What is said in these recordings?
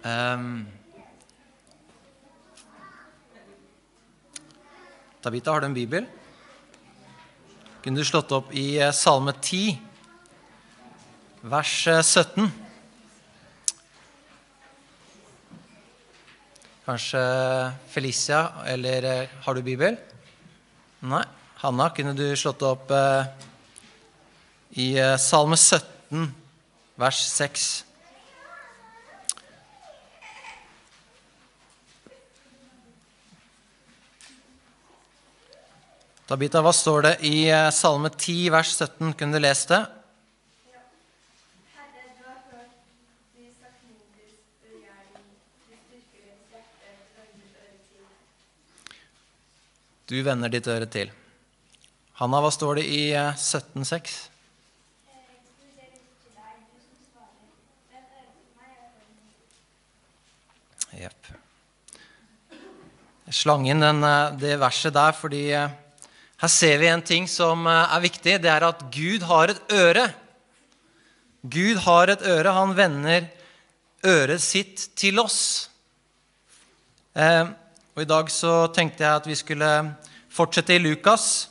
Tabitha, har du en bibel? Kunne du slått opp i Salme 10, vers 17? Kanskje Felicia, eller har du bibel? Nei. Hanna, kunne du slått opp i Salme 17, vers 6? Tabitha, hva står det i Salme 10, vers 17? Kunne du lese det? Ja. Herre, du har hørt de sakkyndiges begjæring, du styrker deres hjerte, vender ditt øre til. Du vender ditt øre til. Hanna, hva står det i 17,6? Jepp. Jeg slang inn det verset der, fordi her ser vi en ting som viktig. Det at Gud har et øre. Gud har et øre. Han vender øret sitt til oss. Og i dag så tenkte jeg at vi skulle fortsette i Lukas.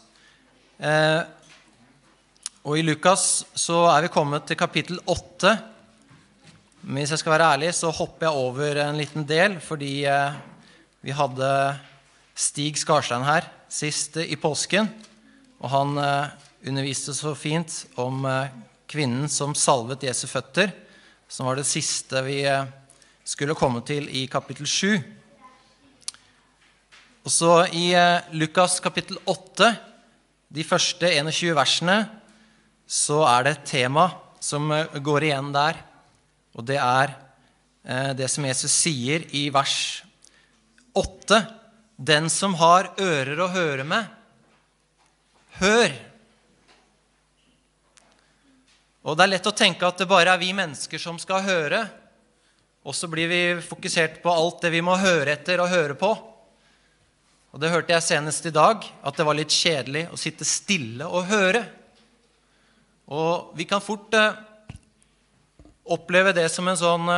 Og i Lukas så vi kommet til kapittel 8. Men hvis jeg skal være ærlig, så hopper jeg over en liten del, fordi vi hadde Stig Skarstein her sist i påsken, og han underviste så fint om kvinnen som salvet Jesu føtter, som var det siste vi skulle komme til i kapittel 7. Og så i Lukas kapittel 8, de første 21 versene, så det et tema som går igjen der, og det det som Jesus sier i vers 8. Den som har ører å høre med, hør. Og det lett å tenke at det bare vi mennesker som skal høre, og så blir vi fokusert på alt det vi må høre etter og høre på. Og det hørte jeg senest i dag, at det var litt kjedelig å sitte stille og høre. Og vi kan fort oppleve det som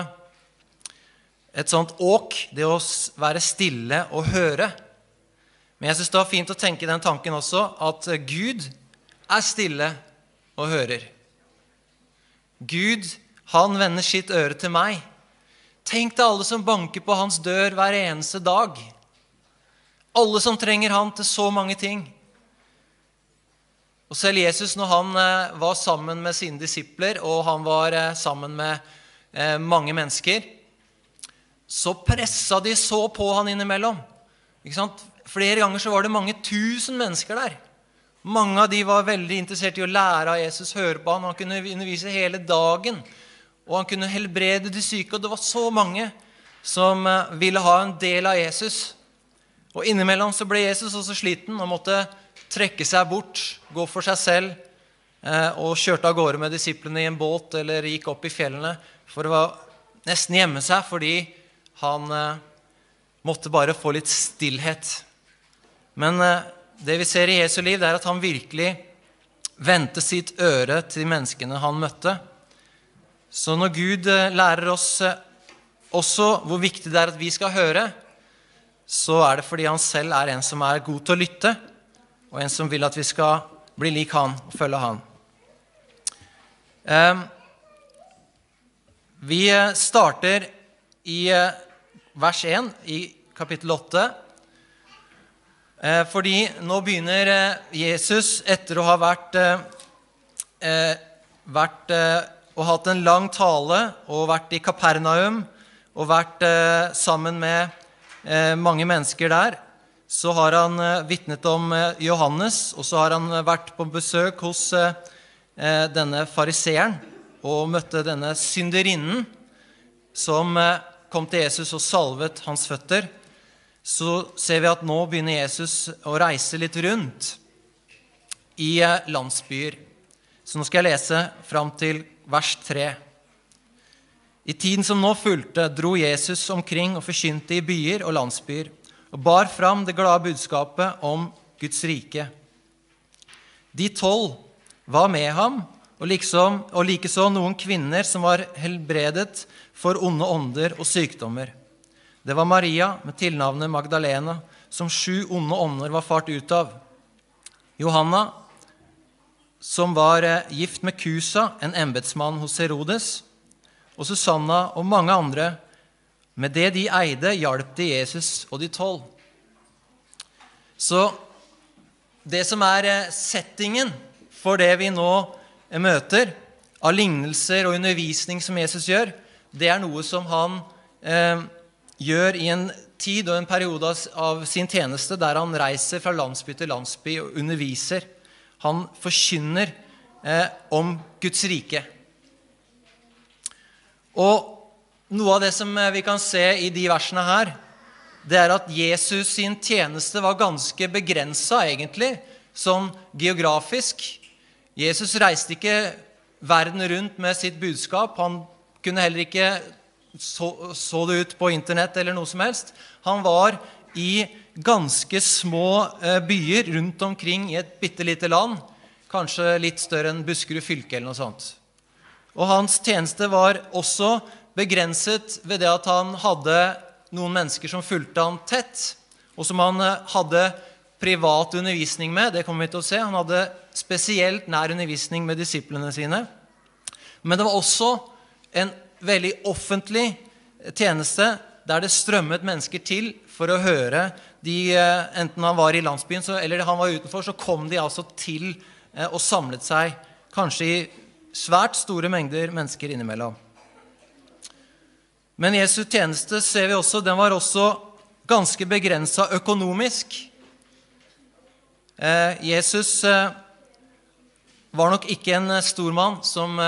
et sånt åk, det å være stille og høre. Men jeg synes det var fint å tenke den tanken også, at Gud stille og hører. Gud, han vender sitt øre til meg. Tenk deg alle som banker på hans dør hver eneste dag. Alle som trenger han til så mange ting. Og selv Jesus, når han var sammen med sine disipler, og han var sammen med mange mennesker, så presset de så på han innimellom. Ikke sant? Flere ganger så var det mange tusen mennesker der. Mange av de var veldig interessert i å lære av Jesus, høre på han. Han kunne undervise hele dagen, og han kunne helbrede de syke, og det var så mange som ville ha en del av Jesus. Og innimellom så ble Jesus også sliten og måtte trekke seg bort, gå for seg selv, og kjørte av gårde med disiplene i en båt, eller gikk opp i fjellene, for å nesten gjemme seg, fordi han måtte bare få litt stillhet. Men det vi ser i Jesu liv, det at han virkelig vendte sitt øre til de menneskene han møtte. Så når Gud lærer oss også hvor viktig det at vi skal høre, så det fordi han selv en som god til å lytte, og en som vil at vi skal bli lik han og følge han. Vi starter i vers 1 i kapittel 8, fordi nå begynner Jesus, etter å ha vært og hatt en lang tale, og vært i Kapernaum, og vært sammen med mange mennesker der, så har han vittnet om Johannes, og så har han vært på besøk hos denne fariseeren, og møtte denne synderinnen, som kom til Jesus og salvet hans føtter. Så ser vi at nå begynner Jesus å reise litt rundt i landsbyer. Så nå skal jeg lese fram til vers 3. I tiden som nå fulgte, dro Jesus omkring og forkynte i byer og landsbyer, og bar fram det glade budskapet om Guds rike. De 12 var med ham, og likeså noen kvinner som var helbredet for onde ånder og sykdommer. Det var Maria med tilnavnet Magdalena, som 7 onde ånder var fart ut av. Johanna, som var gift med Kusa, en embetsmann hos Herodes, og Susanna og mange andre. Med det de eide, hjalp de Jesus og de 12. Så det som settingen for det vi nå møter, av lignelser og undervisning som Jesus gjør, det noe som han gjør i en tid og en periode av sin tjeneste, der han reiser fra landsby til landsby og underviser. Han forkynner om Guds rike. Og noe av det som vi kan se i de versene her, det at Jesus sin tjeneste var ganske begrenset egentlig, sånn geografisk. Jesus reiste ikke verden rundt med sitt budskap. Han kunne heller ikke så det ut på internett eller noe som helst. Han var i ganske små byer rundt omkring i et bittelite land, kanskje litt større enn Buskerud fylke eller noe sånt. Og hans tjeneste var også begrenset ved det at han hadde noen mennesker som fulgte han tett, og som han hadde privat undervisning med. Det kommer vi til å se. Han hadde spesielt nær undervisning med disiplene sine. Men det var også en veldig offentlig tjeneste der det strømmet mennesker til for å høre. Enten han var i landsbyen eller han var utenfor, så kom de altså til og samlet seg kanskje i svært store mengder mennesker innimellom. Men Jesu tjeneste ser vi også, den var også ganske begrenset økonomisk. Jesus var nok ikke en stormann som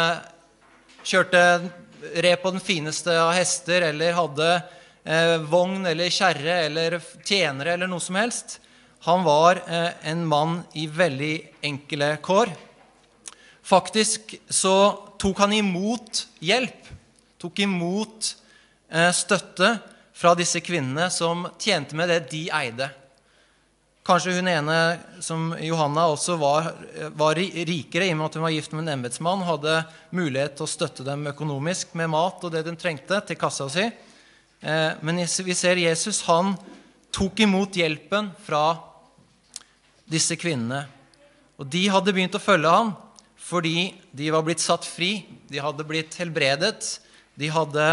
red på den fineste av hester, eller hadde vogn eller kjerre eller tjenere eller noe som helst. Han var en mann i veldig enkle kår. Faktisk så tok han imot hjelp, tok imot støtte fra disse kvinnene som tjente med det de eide. Kanskje hun ene, som Johanna, også var rikere i og med at hun var gift med en embetsmann, hadde mulighet til å støtte dem økonomisk med mat og det de trengte til kassa si. Men vi ser Jesus, han tok imot hjelpen fra disse kvinnene. Og de hadde begynt å følge ham fordi de var blitt satt fri, de hadde blitt helbredet, de hadde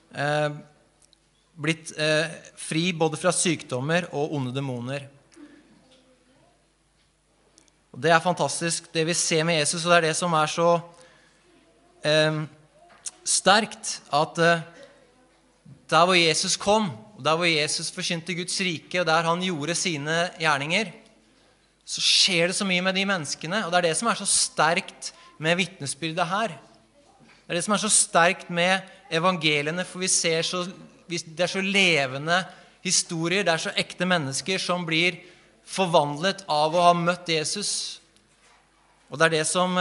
blitt fri både fra sykdommer og onde demoner. Og det fantastisk, det vi ser med Jesus, og det det som så sterkt, at der hvor Jesus kom, og der hvor Jesus forkynte Guds rike, og der han gjorde sine gjerninger, så skjer det så mye med de menneskene, og det det som så sterkt med vittnesbyrdet her. Det det som så sterkt med evangeliene, for vi ser det så levende historier, det så ekte mennesker som blir forvandlet av å ha møtt Jesus. Og det det som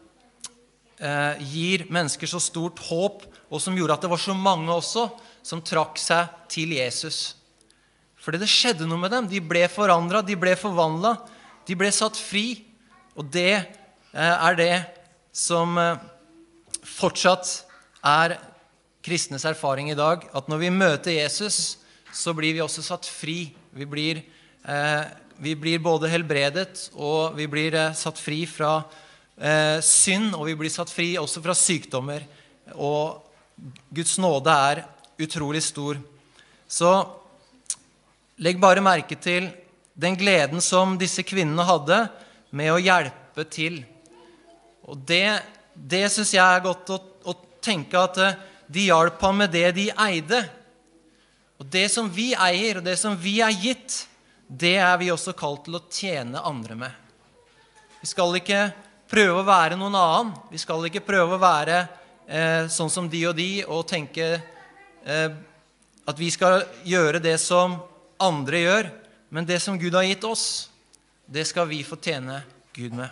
gir mennesker så stort håp, og som gjorde at det var så mange også som trakk seg til Jesus. Fordi det skjedde noe med dem. De ble forandret, de ble forvandlet, de ble satt fri. Og det det som fortsatt kristnes erfaring i dag, at når vi møter Jesus, så blir vi også satt fri. Vi blir både helbredet, og vi blir satt fri fra synd, og vi blir satt fri også fra sykdommer. Og Guds nåde utrolig stor. Så legg bare merke til den gleden som disse kvinnene hadde med å hjelpe til. Og det synes jeg godt å tenke, at de hjalp ham med det de eide. Og det som vi eier, og det som vi gitt, det vi også kalt til å tjene andre med. Vi skal ikke prøve å være noen annen. Vi skal ikke prøve å være sånn som de, og tenke at vi skal gjøre det som andre gjør. Men det som Gud har gitt oss, det skal vi få tjene Gud med.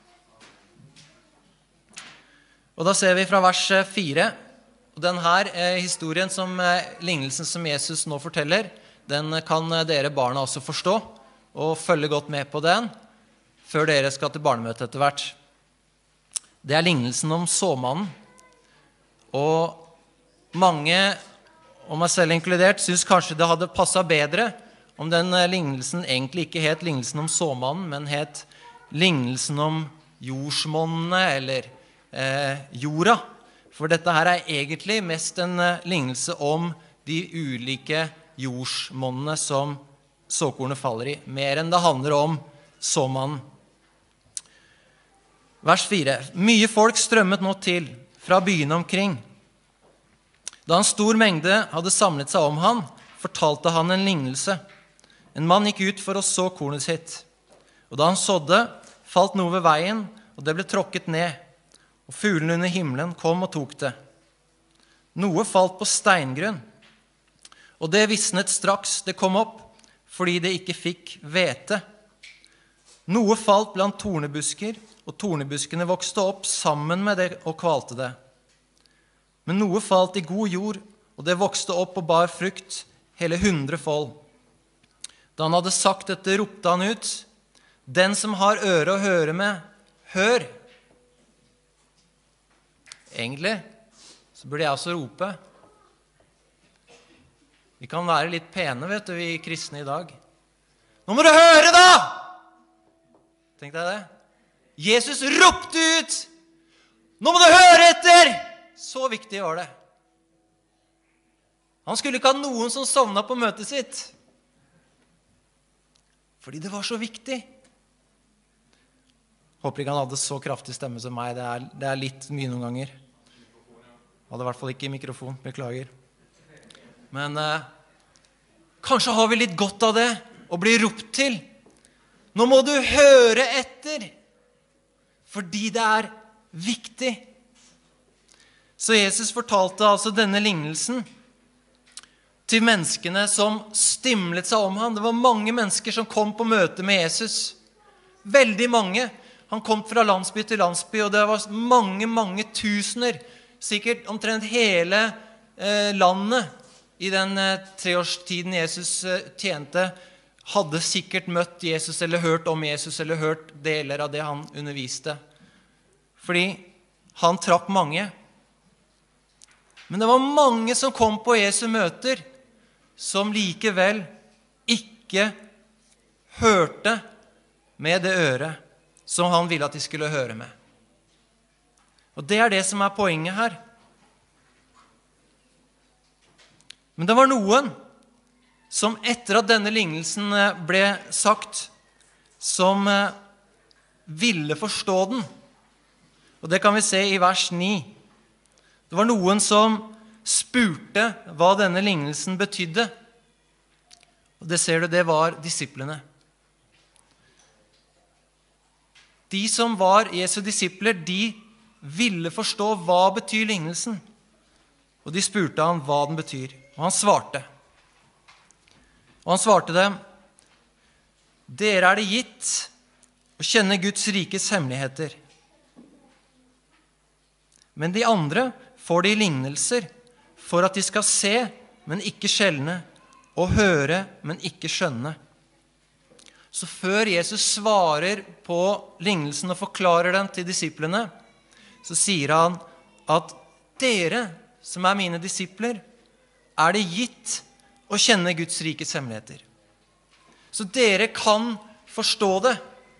Og da ser vi fra vers 4, og denne historien, lignelsen som Jesus nå forteller, den kan dere barna også forstå, og følge godt med på den, før dere skal til barnemøte etter hvert. Det lignelsen om såmannen. Og mange, og meg selv inkludert, synes kanskje det hadde passet bedre om den lignelsen egentlig ikke het lignelsen om såmannen, men het lignelsen om jordsmonnene eller jorda. For dette her egentlig mest en lignelse om de ulike jordsmonnene som såkornet faller i, mer enn det handler om såmannen. Vers 4. Mye folk strømmet nå til fra byene omkring. Da en stor mengde hadde samlet seg om han, fortalte han en lignelse. En mann gikk ut for å så kornet sitt. Og da han sådde, falt noe ved veien, og det ble tråkket ned. Og fuglene under himmelen kom og tok det. Noe falt på steingrunn. Og det visnet straks det kom opp, fordi det ikke fikk hvete. Noe falt blant tornebusker, og tornebuskene vokste opp sammen med det og kvalte det. Men noe falt i god jord, og det vokste opp og bar frukt, hele 100 fold. Da han hadde sagt dette, ropte han ut, den som har øre å høre med, hør. Egentlig så burde jeg også rope. Vi kan være litt pene, vet du, vi kristne i dag. Nå må du høre da! Tenkte jeg det? Jesus ropte ut! Nå må du høre etter! Så viktig var det. Han skulle ikke ha noen som sovnet på møtet sitt. Fordi det var så viktig. Håper ikke han hadde så kraftig stemme som meg. Det litt mye noen ganger. Hadde i hvert fall ikke mikrofon, beklager. Men kanskje har vi litt godt av det, å bli ropt til. Nå må du høre etter, fordi det viktig. Så Jesus fortalte altså denne lignelsen til menneskene som stimlet seg om ham. Det var mange mennesker som kom på møte med Jesus. Veldig mange. Han kom fra landsby til landsby, og det var mange, mange tusener. Sikkert omtrent hele landet i den 3-årstiden Jesus tjente, hadde sikkert møtt Jesus, eller hørt om Jesus, eller hørt deler av det han underviste. Fordi han trapp mange. Men det var mange som kom på Jesu møter, som likevel ikke hørte med det øret som han ville at de skulle høre med. Og det det som poenget her. Men det var noen som etter at denne lignelsen ble sagt, som ville forstå den. Og det kan vi se i vers 9. Det var noen som spurte hva denne lignelsen betydde. Og det ser du, det var disiplene. De som var Jesu disipler, de ville forstå hva betyr lignelsen. Og de spurte han hva den betyr. Og han svarte. Og han svarte dem, dere det gitt å kjenne Guds rikes hemmeligheter. Men de andre får de lignelser for at de skal se, men ikke skjelne, og høre, men ikke skjønne. Så før Jesus svarer på lignelsen og forklarer den til disiplene, så sier han at dere som mine disipler, det gitt å kjenne Guds rikes hemmeligheter. Så dere kan forstå det.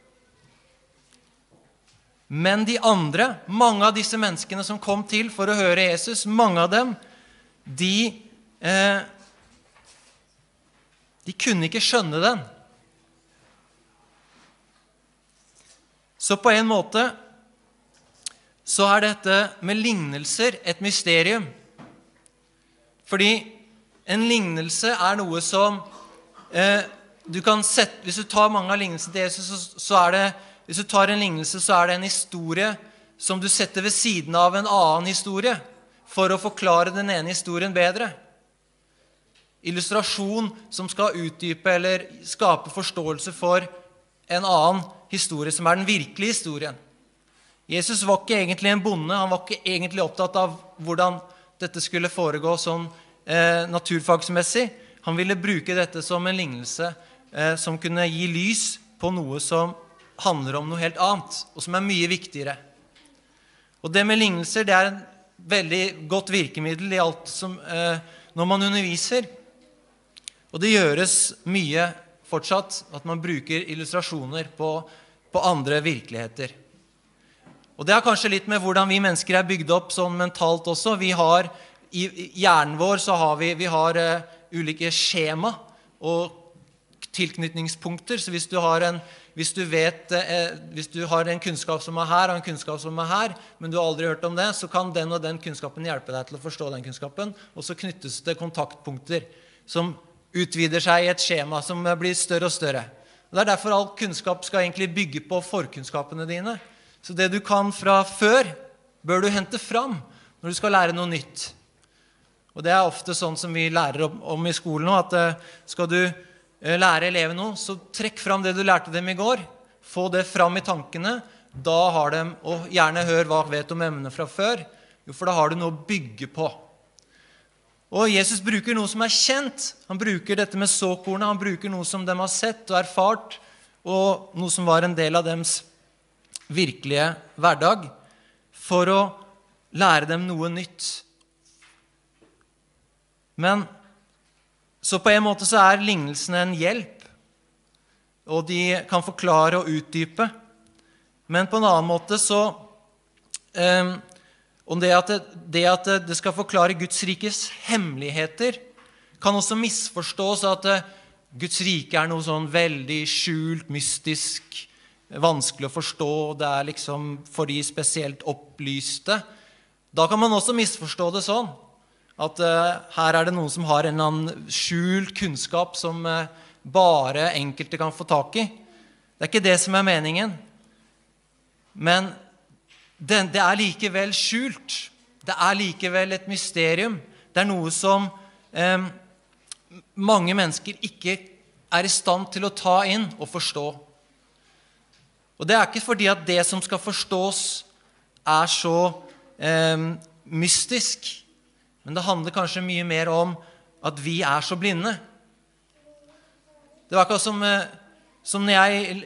Men de andre, mange av disse menneskene som kom til for å høre Jesus, mange av dem, de kunne ikke skjønne den. Så på en måte så dette med lignelser et mysterium. Fordi en lignelse noe som du kan sette, hvis du tar mange av lignelsene til Jesus, så hvis du tar en lignelse, så det en historie som du setter ved siden av en annen historie, for å forklare den ene historien bedre. Illustrasjon som skal utdype eller skape forståelse for en annen historie, som den virkelige historien. Jesus var ikke egentlig en bonde, han var ikke egentlig opptatt av hvordan dette skulle foregå sånn naturfagsmessig. Han ville bruke dette som en lignelse som kunne gi lys på noe som handler om noe helt annet, og som mye viktigere. Og det med lignelser, det en veldig godt virkemiddel i alt som, når man underviser. Og det gjøres mye fortsatt at man bruker illustrasjoner på andre virkeligheter. Og det har kanskje litt med hvordan vi mennesker bygd opp sånn mentalt også. Vi har, i hjernen vår så har vi har ulike skjema og tilknytningspunkter. Så hvis du har en kunnskap som her, og en kunnskap som her, men du har aldri hørt om det, så kan den og den kunnskapen hjelpe deg til å forstå den kunnskapen, og så knyttes det kontaktpunkter som utvider seg i et skjema som blir større og større. Og det derfor all kunnskap skal egentlig bygge på forkunnskapene dine. Så det du kan fra før, bør du hente fram når du skal lære noe nytt. Og det ofte sånn som vi lærer om i skolen nå, at skal du lære elever noe, så trekk fram det du lærte dem i går. Få det fram i tankene. Da har de, og gjerne hør hva vet om emnet fra før, jo, for da har du noe å bygge på. Og Jesus bruker noe som kjent. Han bruker dette med såkornet, han bruker noe som de har sett og erfart, og noe som var en del av deres virkelige hverdag, for å lære dem noe nytt. Men så på en måte så lignelsene en hjelp, og de kan forklare og utdype. Men på en annen måte så, om det at det skal forklare Guds rikes hemmeligheter, kan også misforstås at Guds rike noe sånn veldig skjult, mystisk, vanskelig å forstå, det liksom for de spesielt opplyste. Da kan man også misforstå det sånn, at her det noen som har en eller annen skjult kunnskap som bare enkelte kan få tak i. Det ikke det som meningen. Men det likevel skjult. Det likevel et mysterium. Det noe som mange mennesker ikke i stand til å ta inn og forstå. Og det ikke fordi at det som skal forstås så mystisk, men det handler kanskje mye mer om at vi så blinde. Det var akkurat som når jeg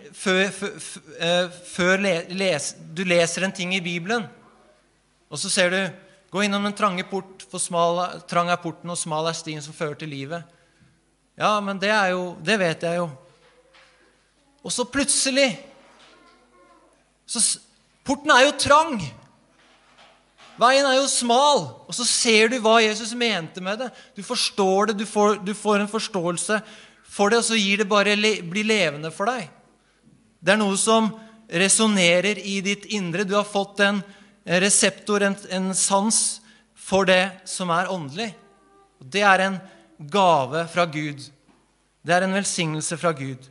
du leser en ting i Bibelen, og så ser du, gå innom den trange port, for trang porten og smal stien som fører til livet. Ja, men det vet jeg jo. Og så plutselig, porten jo trang. Veien jo smal, og så ser du hva Jesus mente med det. Du forstår det, du får en forståelse for det, og så gir det bare bli levende for deg. Det noe som resonerer i ditt indre. Du har fått en reseptor, en sans for det som åndelig. Det en gave fra Gud. Det en velsignelse fra Gud.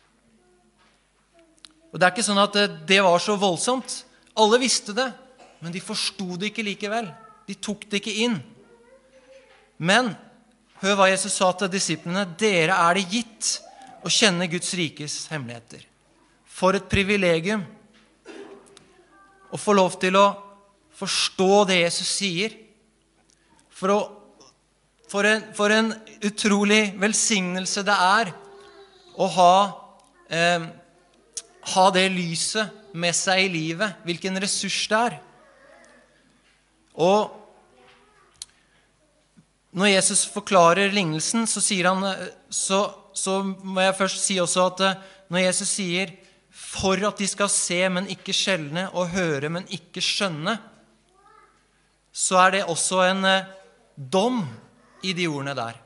Og det ikke sånn at det var så voldsomt. Alle visste det. Men de forstod det ikke likevel. De tok det ikke inn. Men, hør hva Jesus sa til disiplene. Dere det gitt å kjenne Guds rikes hemmeligheter. For et privilegium. Å få lov til å forstå det Jesus sier. For en utrolig velsignelse det å ha det lyset med seg i livet. Hvilken ressurs det Og når Jesus forklarer lignelsen, så sier han, så må jeg først si også at når Jesus sier, for at de skal se, men ikke skjelne, og høre, men ikke skjønne, så det også en dom i de ordene der.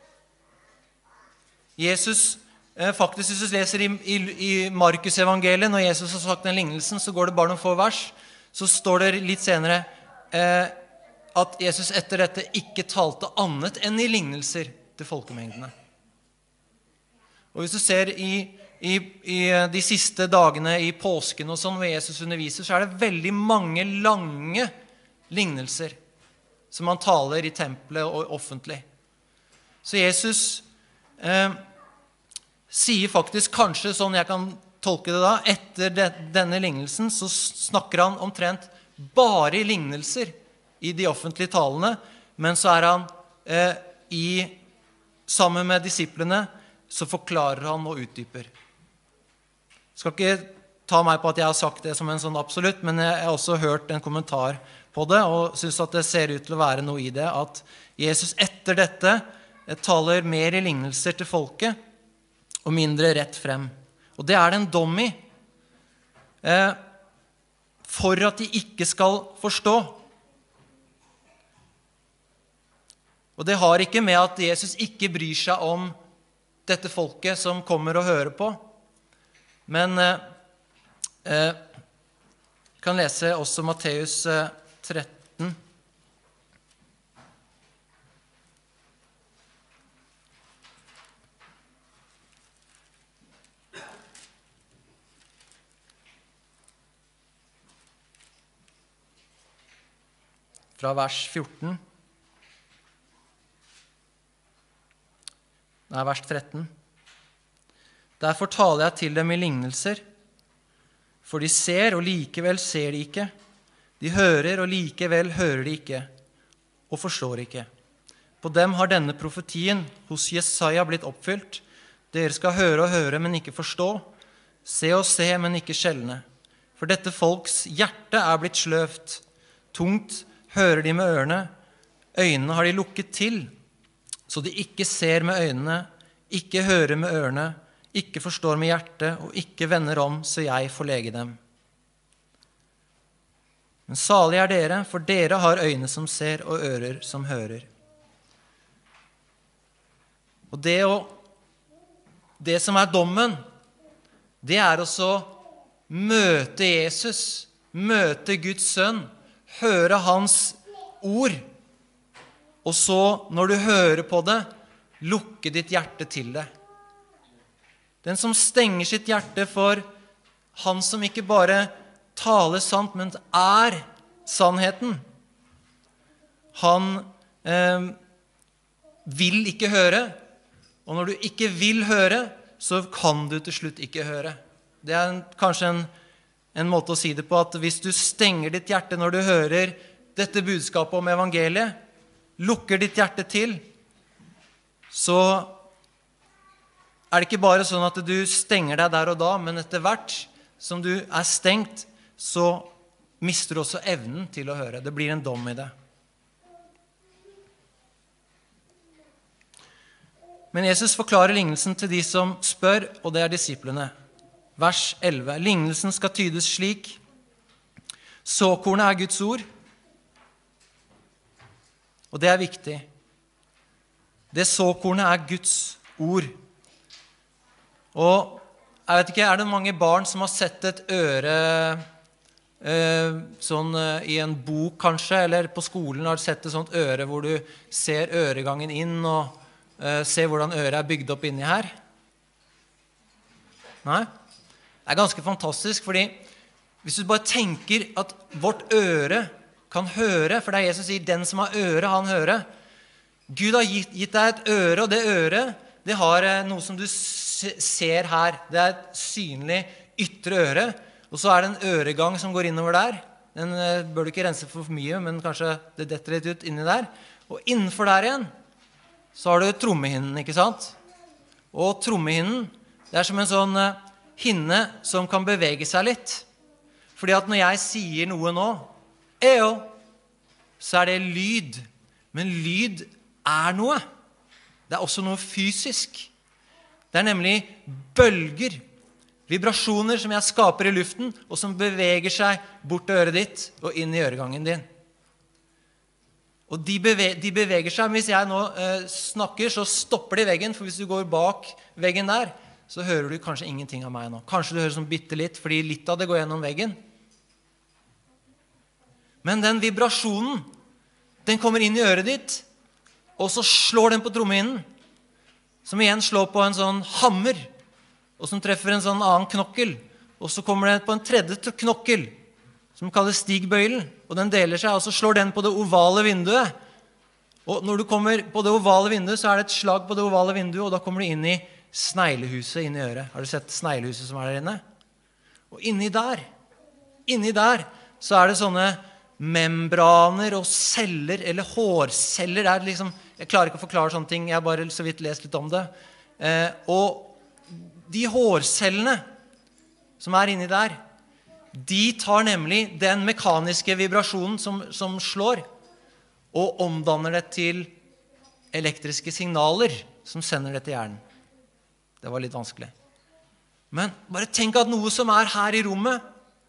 Jesus, faktisk hvis du leser i Markus evangeliet, når Jesus har sagt den lignelsen, så går det bare noen få vers, så står det litt senere, at Jesus etter dette ikke talte annet enn i lignelser til folkemengdene. Og hvis du ser i de siste dagene i påsken og sånn, hvor Jesus underviser, så det veldig mange lange lignelser som han taler i tempelet og offentlig. Så Jesus sier faktisk kanskje, sånn jeg kan tolke det da, etter denne lignelsen, så snakker han omtrent bare i lignelser i de offentlige talene, men så han sammen med disiplene, så forklarer han og utdyper. Skal ikke ta meg på at jeg har sagt det som en sånn absolutt, men jeg har også hørt en kommentar på det, og synes at det ser ut til å være noe i det, at Jesus etter dette taler mer i lignelser til folket, og mindre rett frem. Og det det en dom i, for at de ikke skal forstå. Og det har ikke med at Jesus ikke bryr seg om dette folket som kommer og hører på. Men vi kan lese også Matteus 13. Fra vers 14. Vers 13. Derfor taler jeg til dem i lignelser, for de ser, og likevel ser de ikke. De hører, og likevel hører de ikke, og forstår ikke. På dem har denne profetien hos Jesaja blitt oppfylt. Dere skal høre og høre, men ikke forstå. Se og se, men ikke skjelne. For dette folks hjerte blitt sløvt. Tungt hører de med ørene. Øynene har de lukket til, så de ikke ser med øynene, ikke hører med ørene, ikke forstår med hjertet, og ikke vender om, så jeg får lege dem. Men salig dere, for dere har øyne som ser, og ører som hører. Og det som dommen, det også møte Jesus, møte Guds sønn, høre hans ord, og så, når du hører på det, lukke ditt hjerte til det. Den som stenger sitt hjerte for han som ikke bare taler sant, men sannheten, han vil ikke høre, og når du ikke vil høre, så kan du til slutt ikke høre. Det kanskje en måte å si det på, at hvis du stenger ditt hjerte når du hører dette budskapet om evangeliet, lukker ditt hjerte til, så det ikke bare sånn at du stenger deg der og da, men etter hvert som du stengt, så mister du også evnen til å høre. Det blir en dom i det. Men Jesus forklarer lignelsen til de som spør, og det disiplene. Vers 11. Lignelsen skal tydes slik: såkornet Guds ord. Og det viktig. Det såkornet Guds ord. Og jeg vet ikke, det mange barn som har sett et øre sånn i en bok kanskje, eller på skolen har du sett et sånt øre hvor du ser øregangen inn og ser hvordan øret bygd opp inni her? Nei? Det ganske fantastisk, fordi hvis du bare tenker at vårt øre kan høre, for det Jesus sier, den som har øre, han hører. Gud har gitt deg et øre, og det øret, det har noe som du ser her. Det et synlig ytre øre, og så det en øregang som går innover der. Den bør du ikke rense for mye, men kanskje det detter litt ut inni der. Og innenfor der igjen, så har du trommehinnen, ikke sant? Og trommehinnen, det som en sånn hinne som kan bevege seg litt. Fordi at når jeg sier noe nå, så det lyd. Men lyd noe. Det også noe fysisk. Det nemlig bølger, vibrasjoner som jeg skaper i luften, og som beveger seg bort til øret ditt og inn i øregangen din. Og de beveger seg. Hvis jeg nå snakker, så stopper de i veggen, for hvis du går bak veggen der, så hører du kanskje ingenting av meg nå. Kanskje du hører sånn bitte litt, fordi litt av det går gjennom veggen. Men den vibrasjonen, den kommer inn i øret ditt, og så slår den på trommehinnen, som igjen slår på en sånn hammer, og som treffer en sånn annen knokkel, og så kommer det på en tredje knokkel, som kalles stigbøylen, og den deler seg, og så slår den på det ovale vinduet. Og når du kommer på det ovale vinduet, så det et slag på det ovale vinduet, og da kommer du inn i sneglehuset inn i øret. Har du sett sneglehuset som der inne? Og inni der, så det sånne membraner og celler, eller hårceller. Liksom, jeg klarer ikke å forklare sånne ting, jeg har bare så vidt lest litt om det. Og de hårcellene, som inni der, de tar nemlig den mekaniske vibrasjonen som slår, og omdanner det til elektriske signaler som sender det til hjernen. Det var litt vanskelig. Men bare tenk at noe som her i rommet,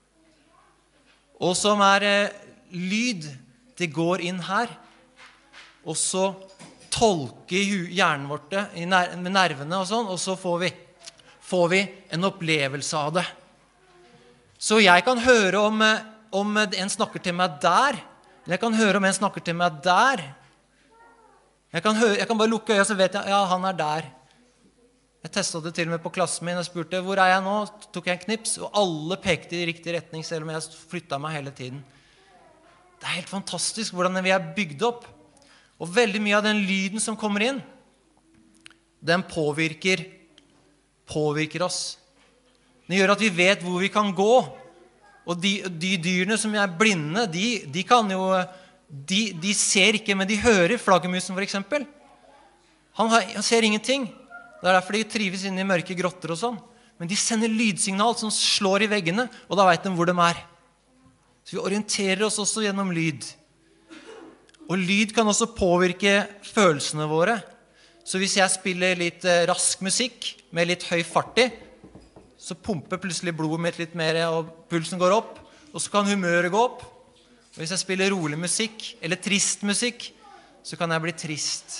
og som lyd, det går inn her, og så tolker hjernen vårt det med nervene og sånn, og så får vi en opplevelse av det. Så jeg kan høre om en snakker til meg der, eller jeg kan høre om en snakker til meg der. Jeg kan bare lukke øya, så vet jeg, ja, han der. Jeg testet det til og med på klassen min, og spurte, hvor jeg nå? Tok jeg en knips, og alle pekte i riktig retning, selv om jeg flyttet meg hele tiden. Det helt fantastisk hvordan vi bygd opp. Og veldig mye av den lyden som kommer inn, den påvirker oss. Det gjør at vi vet hvor vi kan gå. Og de dyrene som blinde, de kan jo, de ser ikke, men de hører. Flaggermusen for eksempel. Han ser ingenting. Det derfor de trives inne i mørke grotter og sånn. Men de sender lydsignal som slår i veggene, og da vet de hvor de er. Så vi orienterer oss også gjennom lyd. Og lyd kan også påvirke følelsene våre. Så hvis jeg spiller litt rask musikk med litt høy fart i, så pumper plutselig blodet mitt litt mer, og pulsen går opp, og så kan humøret gå opp. Og hvis jeg spiller rolig musikk, eller trist musikk, så kan jeg bli trist.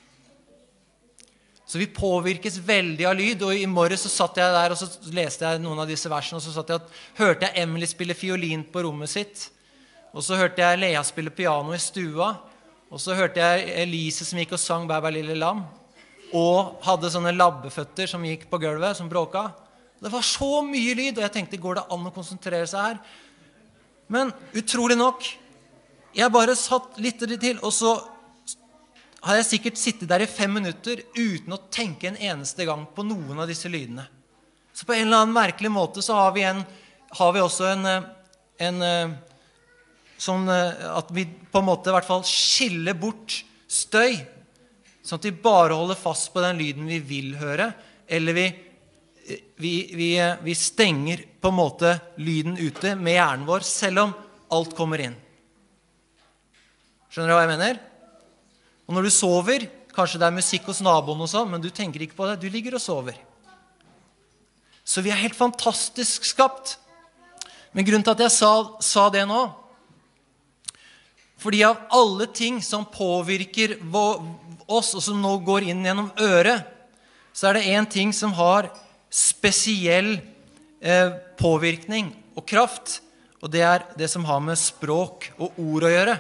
Så vi påvirkes veldig av lyd, og i morgen så satt jeg der, og så leste jeg noen av disse versene, og så hørte jeg Emily spille fiolin på rommet sitt, og så hørte jeg Lea spille piano i stua, og så hørte jeg Elise som gikk og sang Bæ, bæ, lille lam, og hadde sånne labbeføtter som gikk på gulvet, som bråka. Det var så mye lyd, og jeg tenkte, går det an å konsentrere seg her? Men utrolig nok, jeg bare satt litt til, og så har jeg sikkert sittet der i 5 minutter uten å tenke en eneste gang på noen av disse lydene. Så på en eller annen merkelig måte så har vi også en sånn at vi på en måte i hvert fall skiller bort støy, sånn at vi bare holder fast på den lyden vi vil høre, eller vi stenger på en måte lyden ute med hjernen vår, selv om alt kommer inn. Skjønner du hva jeg mener? Og når du sover, kanskje det musikk hos naboen og sånn, men du tenker ikke på det, du ligger og sover. Så vi helt fantastisk skapt. Men grunnen til at jeg sa det nå, fordi av alle ting som påvirker oss, og som nå går inn gjennom øret, så det en ting som har spesiell påvirkning og kraft, og det det som har med språk og ord å gjøre.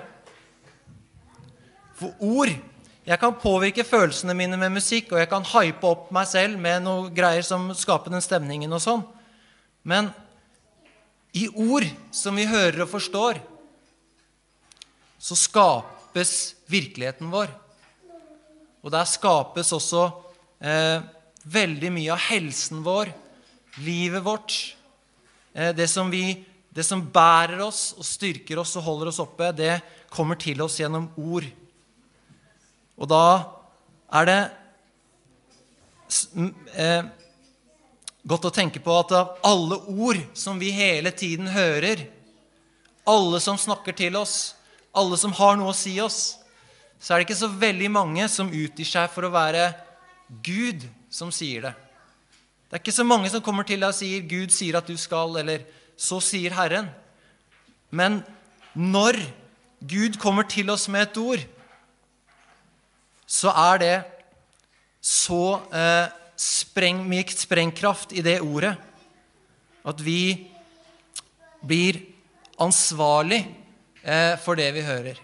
For ord, jeg kan påvirke følelsene mine med musikk, og jeg kan hype opp meg selv med noen greier som skaper den stemningen og sånn. Men i ord som vi hører og forstår, så skapes virkeligheten vår. Og der skapes også veldig mye av helsen vår, livet vårt, det som bærer oss og styrker oss og holder oss oppe, det kommer til oss gjennom ord. Og da det godt å tenke på at av alle ord som vi hele tiden hører, alle som snakker til oss, alle som har noe å si oss, så det ikke så veldig mange som utgir seg for å være Gud som sier det. Det ikke så mange som kommer til deg og sier Gud sier at du skal, eller så sier Herren. Men når Gud kommer til oss med et ord, så det så mye sprengkraft i det ordet, at vi blir ansvarlig for det vi hører.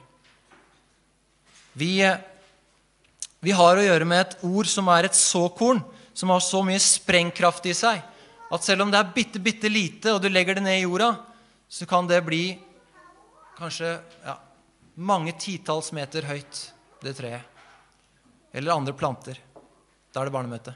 Vi har å gjøre med et ord som et såkorn, som har så mye sprengkraft i seg, at selv om det bitte lite, og du legger det ned i jorda, så kan det bli kanskje mange titalls meter høyt, det treet. Eller andre planter. Da det barnemøte.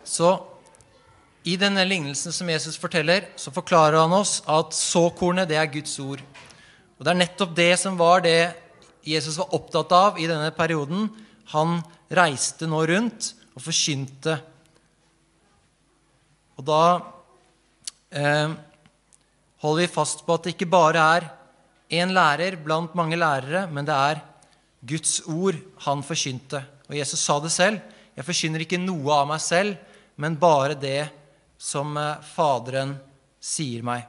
Så i denne lignelsen som Jesus forteller, så forklarer han oss at såkornet, det er Guds ord. Og det er nettopp det som var det Jesus var opptatt av i denne perioden. Han reiste nå rundt og forkynte. Og da holder vi fast på at det ikke bare er en lærer blant mange lærere, men det er Guds ord han forkynte. Og Jesus sa det selv: jeg forkynner ikke noe av meg selv, men bare det som Faderen sier meg.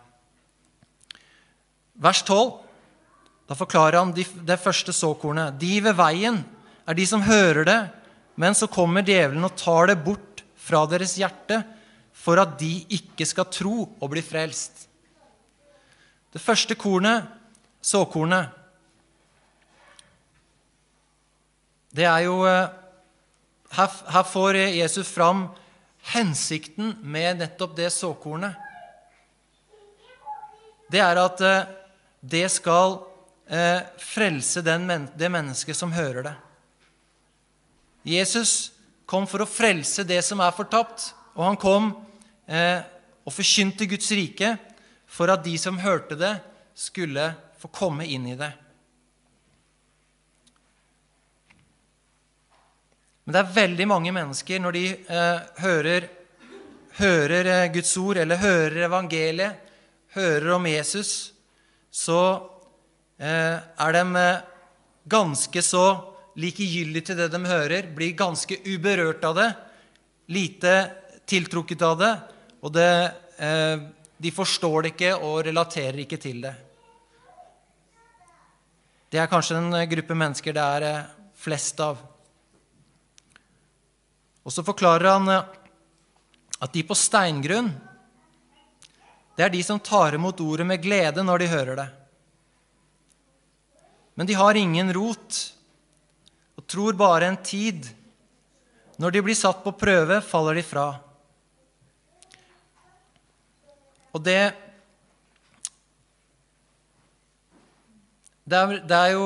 Vers 12, da forklarer han det første såkornet. De ved veien er de som hører det, men så kommer djevelen og tar det bort fra deres hjerte, for at de ikke skal tro og bli frelst. Det første kornet, såkornet, det er jo, her får Jesus fram hensikten med nettopp det såkornet. Det er at det skal frelse det mennesket som hører det. Jesus kom for å frelse det som er fortapt, og han kom og forkynte Guds rike for at de som hørte det skulle få komme inn i det. Men det er veldig mange mennesker, når de hører Guds ord, eller hører evangeliet, hører om Jesus, så er de ganske så likegyldige til det de hører, blir ganske uberørt av det, lite tiltrukket av det, og de forstår det ikke og relaterer ikke til det. Det er kanskje en gruppe mennesker det er flest av. Og så forklarer han at de på steingrunn, det er de som tar imot ordet med glede når de hører det. Men de har ingen rot, og tror bare en tid. Når de blir satt på prøve, faller de fra. Og det er jo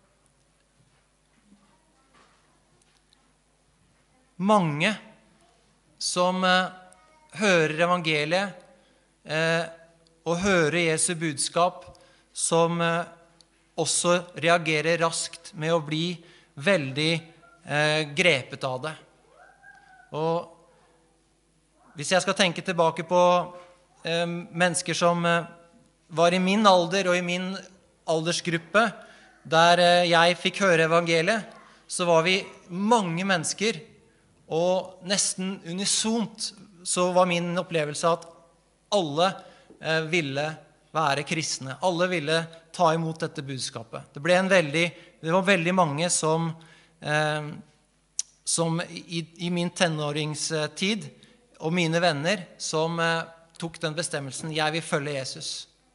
mange som hører evangeliet og hører Jesu budskap, som også reagerer raskt med å bli veldig grepet av det. Og hvis jeg skal tenke tilbake på mennesker som var i min alder og i min aldersgruppe, der jeg fikk høre evangeliet, så var vi mange mennesker, og nesten unisont så var min opplevelse at alle ville være kristne. Alle ville ta imot dette budskapet. Det var veldig mange som i min tenåringstid, og mine venner, som tok den bestemmelsen: jeg vil følge Jesus.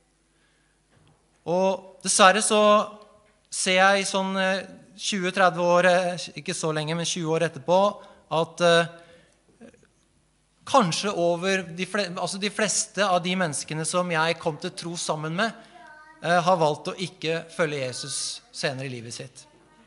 Og dessverre så ser jeg i sånn 20-30 år, ikke så lenge, men 20 år etterpå, at kanskje over de fleste av de menneskene som jeg kom til tro sammen med, har valgt å ikke følge Jesus senere i livet sitt.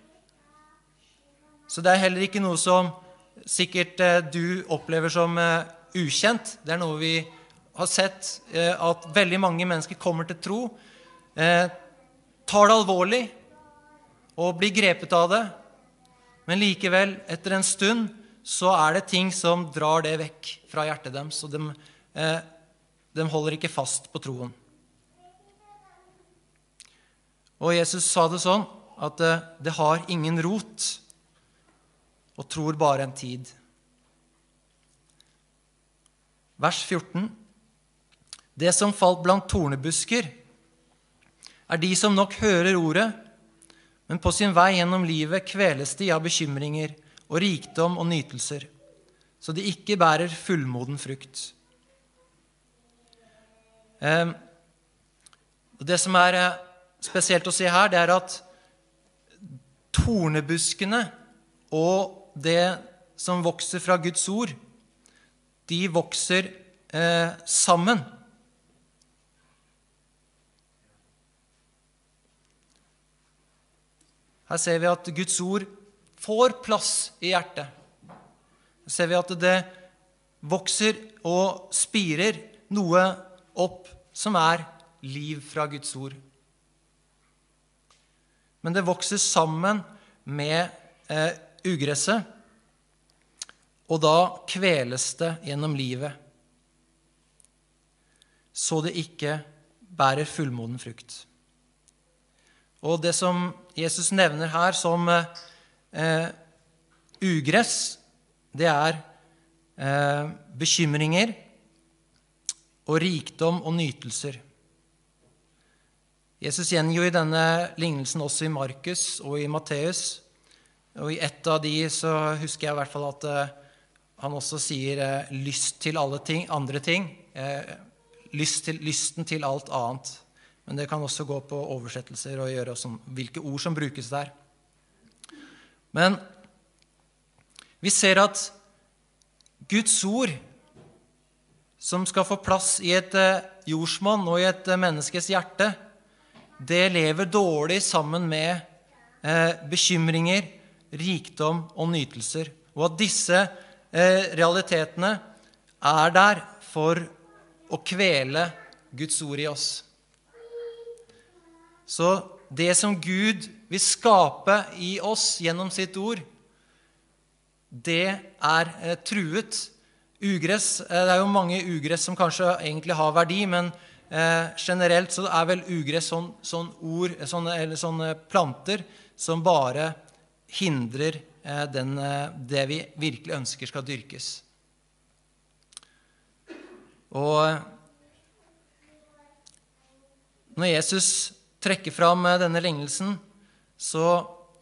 Så det er heller ikke noe som sikkert du opplever som ukjent. Det er noe vi har sett, at veldig mange mennesker kommer til tro, tar det alvorlig og blir grepet av det, men likevel, etter en stund, så er det ting som drar det vekk fra hjertet dem, så de holder ikke fast på troen. Og Jesus sa det sånn, at det har ingen rot, og tror bare en tid. Vers 14. Det som falt blant tornebusker, er de som nok hører ordet, men på sin vei gjennom livet kveles de av bekymringer og rikdom og nytelser, så de ikke bærer fullmoden frukt. Det som er spesielt å se her, det er at tornebuskene og det som vokser fra Guds ord, de vokser sammen. Her ser vi at Guds ord får plass i hjertet. Her ser vi at vokser og spirer noe opp som liv fra Guds ord. Men det vokser sammen med ugresset, og da kveles det gjennom livet, så det ikke bærer fullmoden frukt. Og det som Jesus nevner her som ugress, det bekymringer og rikdom og nytelser. Jesus gjengir denne lignelsen også i Markus og i Matteus, og i ett av de så husker jeg i hvert fall at han også sier lyst til andre ting, lysten til alt annet. Men det kan også gå på oversettelser og gjøre sånn, hvilke ord som brukes der. Men vi ser at Guds ord, som skal få plass i et jordsmonn og i et menneskes hjerte, det lever dårlig sammen med bekymringer, rikdom og nytelser. Og at disse realitetene der for å kvele Guds ord i oss. Så det som Gud vil skape i oss gjennom sitt ord, det truet. Ugress, det jo mange ugress som kanskje egentlig har verdi, men generelt så vel ugress sånne planter som bare hindrer det vi virkelig ønsker skal dyrkes. Og når Jesus trekker fram denne lignelsen, så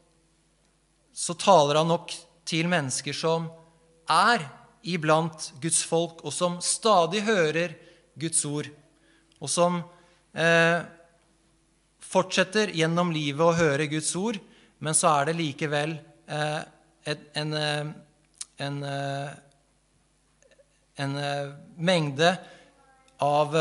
taler han nok til mennesker som iblant Guds folk, og som stadig hører Guds ord, og som fortsetter gjennom livet å høre Guds ord, men så det likevel en mengde av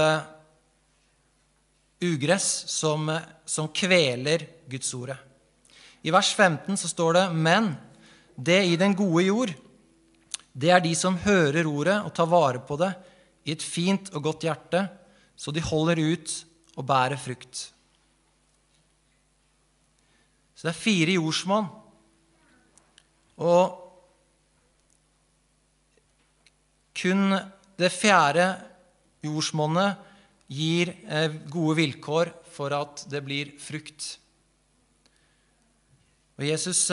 ugress som kveler Guds ordet. I vers 15 så står det: «Men det i den gode jord, det de som hører ordet og tar vare på det i et fint og godt hjerte, så de holder ut og bærer frukt.» Så det 4 jordsmonn. Og kun det 4. jordsmonnet gir gode vilkår for at det blir frukt. Og Jesus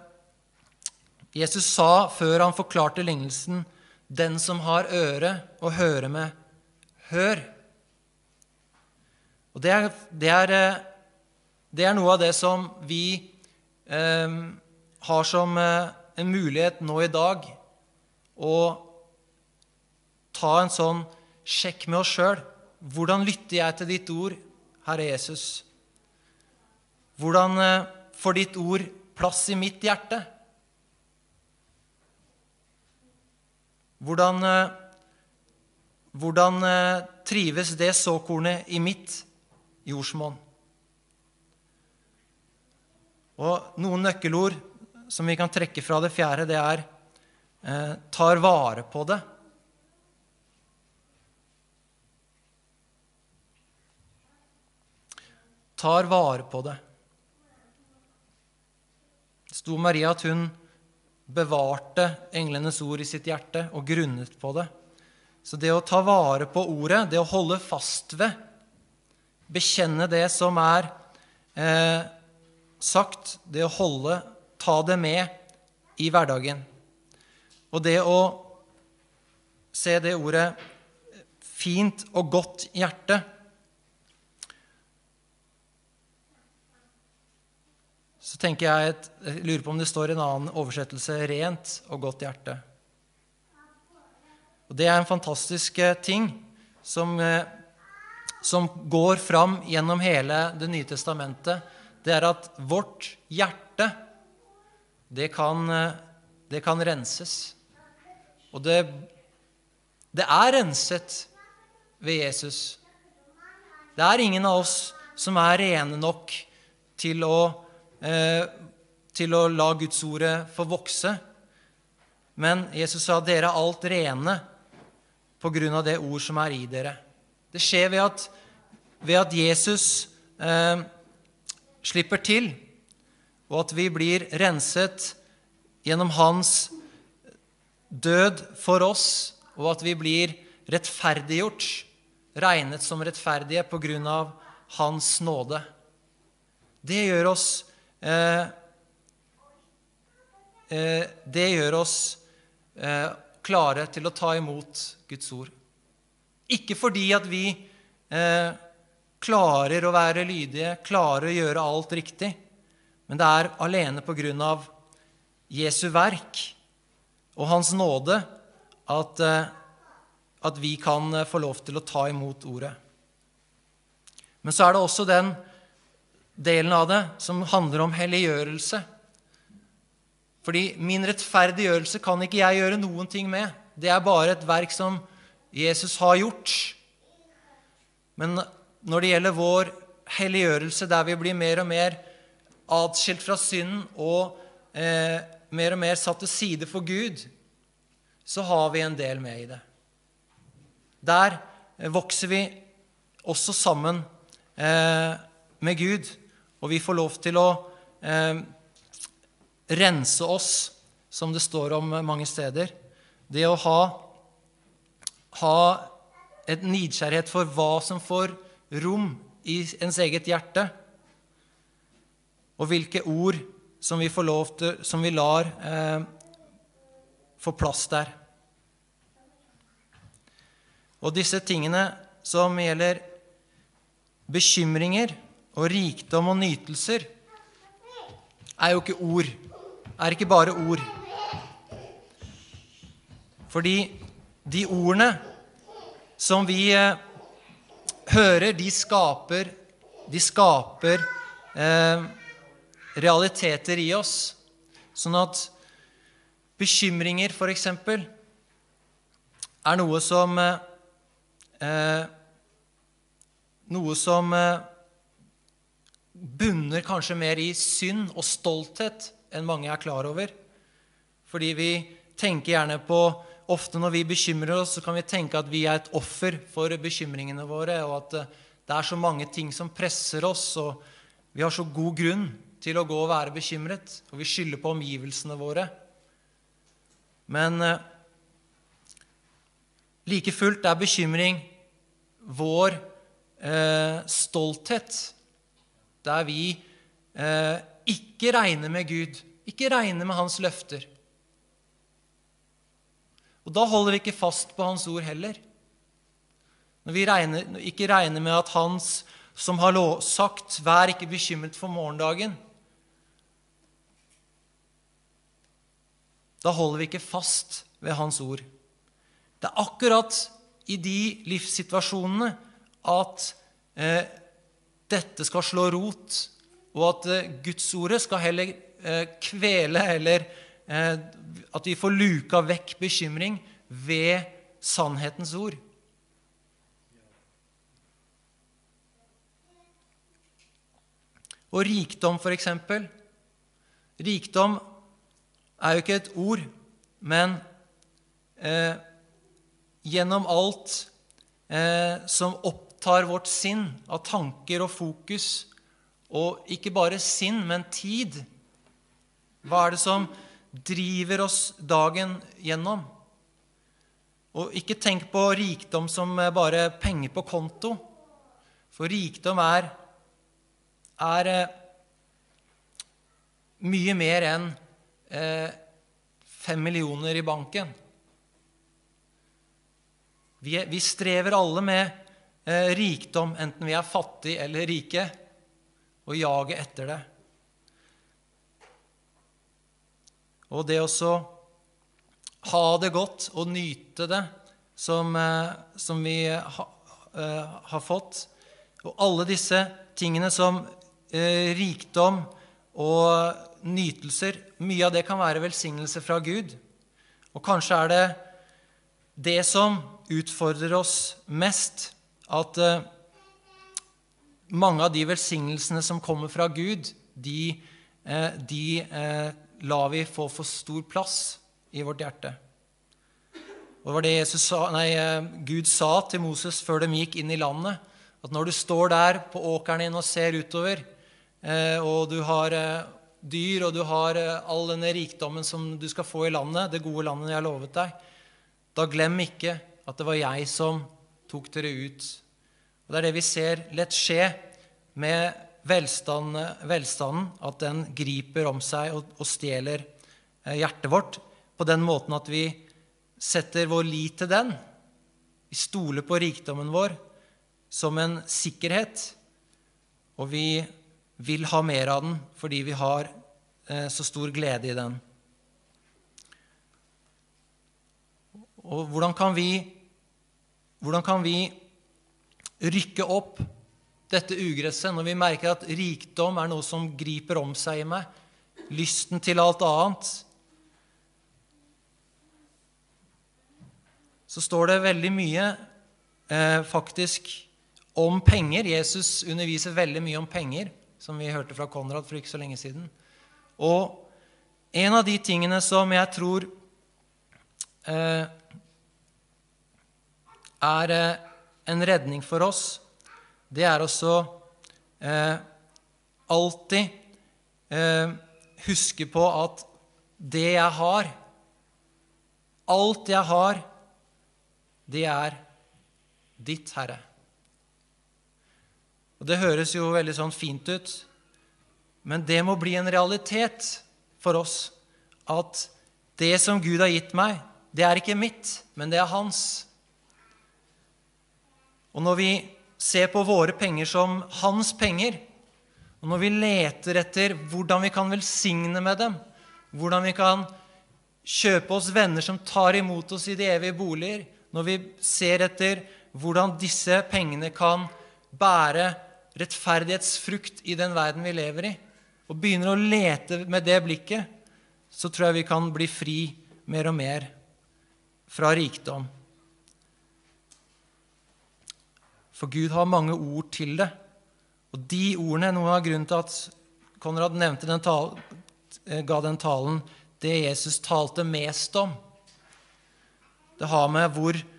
sa før han forklarte lignelsen: «Den som har øre å høre med, hør.» Og det noe av det som vi har som en mulighet nå i dag, å ta en sånn sjekk med oss selv. Hvordan lytter jeg til ditt ord, Herre Jesus? Hvordan får ditt ord plass i mitt hjerte? Hvordan trives det såkornet i mitt jordsmonn? Og noen nøkkelord som vi kan trekke fra det 4., det tar vare på det. Tar vare på det. Det sto Maria at hun bevarte englenes ord i sitt hjerte og grunnet på det. Så det å ta vare på ordet, det å holde fast ved, bekjenne det som sagt, det å ta det med i hverdagen. Og det å se det ordet fint og godt hjerte. Så tenker jeg lurer på om det står en annen oversettelse: rent og godt hjerte. Og det en fantastisk ting som går fram gjennom hele Det nye testamentet. Det at vårt hjerte, det kan renses. Og det renset ved Jesus. Det ingen av oss som rene nok til å la Guds ordet få vokse. Men Jesus sa: dere alt rene på grunn av det ord som i dere. Det skjer ved at Jesus slipper til, og at vi blir renset gjennom hans død for oss, og at vi blir rettferdiggjort, regnet som rettferdige på grunn av hans nåde. Det gjør oss klare til å ta imot Guds ord. Ikke fordi at vi klarer å være lydige, klarer å gjøre alt riktig, men det alene på grunn av Jesu verk og hans nåde at vi kan få lov til å ta imot ordet. Men så det også den delen av det som handler om helliggjørelse. Fordi min rettferdiggjørelse kan ikke jeg gjøre noen ting med. Det bare et verk som Jesus har gjort. Men når det gjelder vår helliggjørelse, der vi blir mer og mer adskilt fra synden og mer og mer satt til side for Gud, så har vi en del med i det. Der vokser vi også sammen med Gud, og vi får lov til å rense oss, som det står om mange steder. Det å ha et nidkjærhet for hva som får rom i ens eget hjerte, og hvilke ord som vi får lov til, som vi lar få plass der. Og disse tingene som gjelder bekymringer og rikdom og nytelser, jo ikke ord, ikke bare ord. Fordi de ordene som vi hører, de skaper realiteter i oss. Sånn at bekymringer, for eksempel, noe som bunner kanskje mer i synd og stolthet enn mange klar over. Fordi vi tenker gjerne på, ofte når vi bekymrer oss, så kan vi tenke at vi et offer for bekymringene våre, og at det så mange ting som presser oss, og vi har så god grunn til å gå og være bekymret, og vi skylder på omgivelsene våre. Men like fullt bekymring vår stolthet, der vi ikke regner med Gud, ikke regner med hans løfter. Og da holder vi ikke fast på hans ord heller. Når vi ikke regner med at hans som har sagt, vær ikke bekymret for morgendagen, da holder vi ikke fast ved hans ord. Det akkurat i de livssituasjonene at dette skal slå rot, og at Guds ordet skal heller kvele, eller at vi får luka vekk bekymring ved sannhetens ord. Og rikdom, for eksempel. Rikdom jo ikke et ord, men gjennom alt som opptar vårt sinn av tanker og fokus, og ikke bare sinn, men tid. Hva det som driver oss dagen gjennom? Og ikke tenk på rikdom som bare penger på konto, for rikdom mye mer enn 5 millioner i banken. Vi strever alle med rikdom, enten vi fattige eller rike, og jager etter det. Og det også ha det godt og nyte det som vi har fått. Og alle disse tingene som rikdom og nytelser, mye av det kan være velsignelse fra Gud. Og kanskje det som utfordrer oss mest, at mange av de velsignelsene som kommer fra Gud, de lar vi få for stor plass i vårt hjerte. Og det var det Gud sa til Moses før de gikk inn i landet. At når du står der på åkeren din og ser utover, og du har dyr, og du har all denne rikdommen som du skal få i landet, det gode landet jeg har lovet deg, da glem ikke at det var jeg som tok dere ut. Og det er det vi ser lett skje med velstanden, at den griper om seg og stjeler hjertet vårt, på den måten at vi setter vår lit til den. Vi stoler på rikdommen vår som en sikkerhet, og vi vil ha mer av den fordi vi har så stor glede i den. Og hvordan kan vi rykke opp dette ugresset når vi merker at rikdom er noe som griper om seg i meg, lysten til alt annet? Så står det veldig mye faktisk om penger. Jesus underviser veldig mye om penger, som vi hørte fra Konrad for ikke så lenge siden. Og en av de tingene som jeg tror er en redning for oss, det er også alltid huske på at det jeg har, alt jeg har, det er ditt, Herre. Og det høres jo veldig sånn fint ut, men det må bli en realitet for oss, at det som Gud har gitt meg, det er ikke mitt, men det er hans. Og når vi ser på våre penger som hans penger, og når vi leter etter hvordan vi kan velsigne med dem, hvordan vi kan kjøpe oss venner som tar imot oss i de evige boliger, når vi ser etter hvordan disse pengene kan bære rettferdighetsfrukt i den verden vi lever i, og begynner å lete med det blikket, så tror jeg vi kan bli fri mer og mer fra rikdom. For Gud har mange ord til det, og de ordene, noe av grunnen til at Konrad nevnte ga den talen, det Jesus talte mest om. Det har med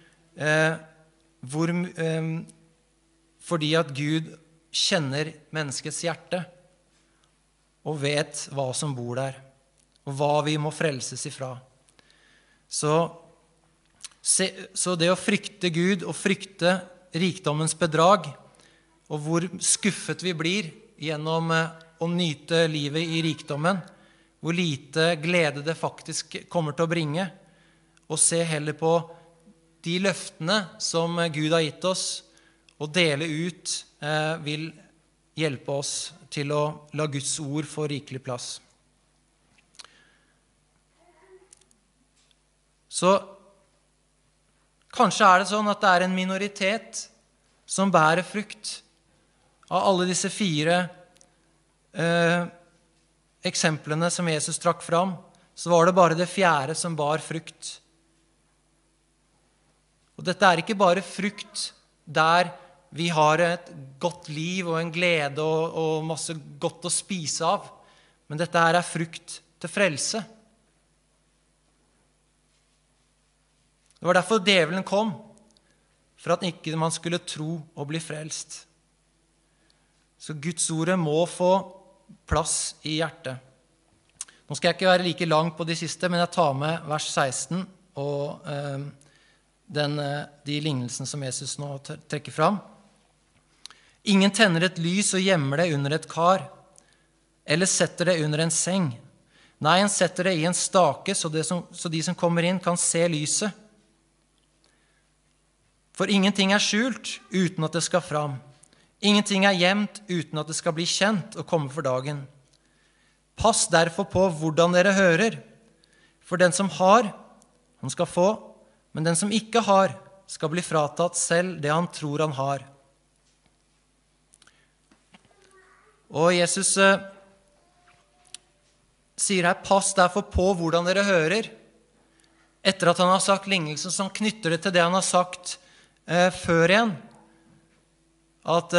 fordi at Gud kjenner menneskets hjerte og vet hva som bor der, og hva vi må frelses ifra. Så det å frykte Gud og frykte rikdommens bedrag, og hvor skuffet vi blir gjennom å nyte livet i rikdommen, hvor lite glede det faktisk kommer til å bringe, og se heller på de løftene som Gud har gitt oss, og dele ut vil hjelpe oss til å la Guds ord få rikelig plass. Så kanskje er det sånn at det er en minoritet som bærer frukt. Av alle disse 4 eksemplene som Jesus trakk fram, så var det bare det 4. som bar frukt. Og dette er ikke bare frukt der vi har et godt liv og en glede og masse godt å spise av, men dette her er frukt til frelse. Det var derfor djevelen kom, for at ikke man skulle tro og bli frelst. Så Guds ordet må få plass i hjertet. Nå skal jeg ikke være like lang på de siste, men jeg tar med vers 16 og de lignelsen som Jesus nå trekker fram. Ingen tenner et lys og gjemmer det under et kar, eller setter det under en seng. Nei, en setter det i en stake, så de som kommer inn kan se lyset. For ingenting er skjult uten at det skal fram. Ingenting er gjemt uten at det skal bli kjent og komme for dagen. Pass derfor på hvordan dere hører. For den som har, han skal få, men den som ikke har, skal bli fratatt selv det han tror han har. Og Jesus sier her, pass derfor på hvordan dere hører, etter at han har sagt lignelsen som knytter det til det han har sagt før igjen, at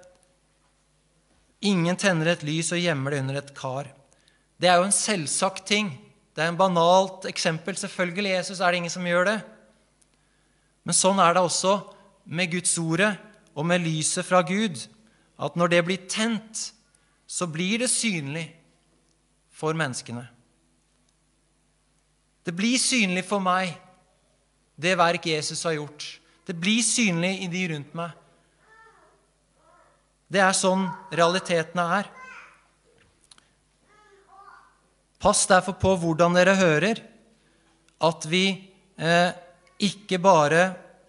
ingen tenner et lys og gjemmer det under et kar. Det er jo en selvsagt ting. Det er en banalt eksempel. Selvfølgelig, Jesus, er det ingen som gjør det. Men sånn det også med Guds ordet og med lyset fra Gud, at når det blir tent, så blir det synlig for menneskene. Det blir synlig for meg, det verk Jesus har gjort. Det blir synlig i de rundt meg. Det sånn realitetene er. Pass derfor på hvordan dere hører, at vi ikke bare